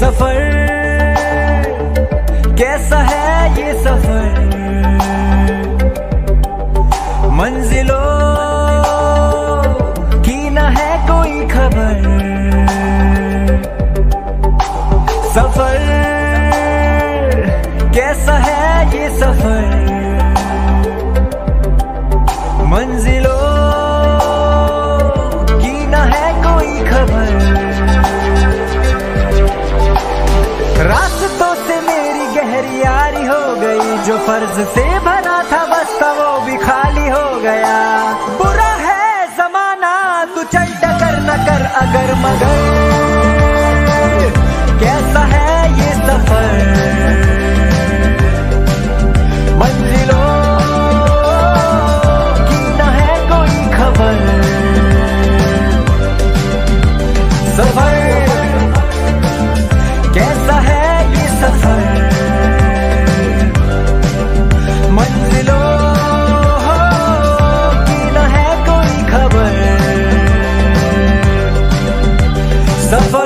सफर कैसा है ये सफर, मंजिलों की न है कोई खबर। सफर कैसा है ये सफर, मंजिलों की न है कोई खबर। रास्तों से मेरी गहरी यारी हो गई, जो फर्ज से भरा था बस्ता वो भी खाली हो गया। बुरा है जमाना तू चल टकर न कर अगर मगर, कैसा है ये सफर, मंजिलों की न है कोई खबर। सफर कैसा है ये सफर, मंजिलों की न है कोई खबर। सफर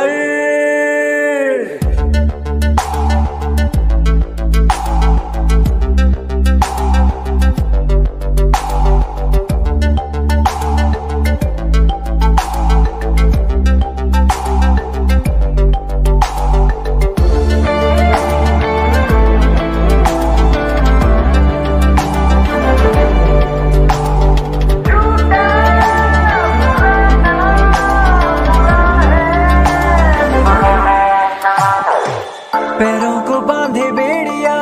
पैरों को बांधे बेड़िया,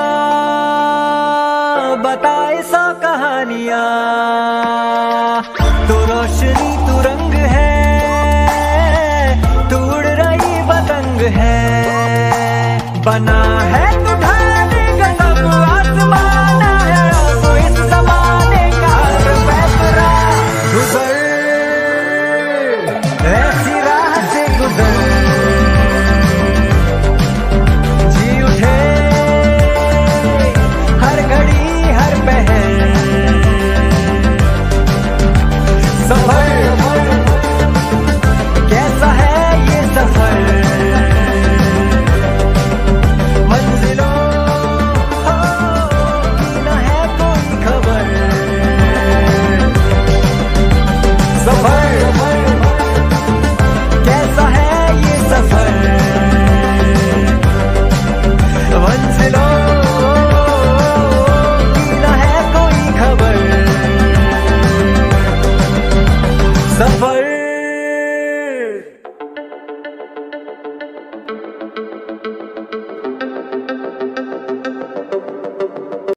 बताए सौ कहानियां। तू रोशनी तू रंग है, तू उड़ रही पतंग है। बना है तू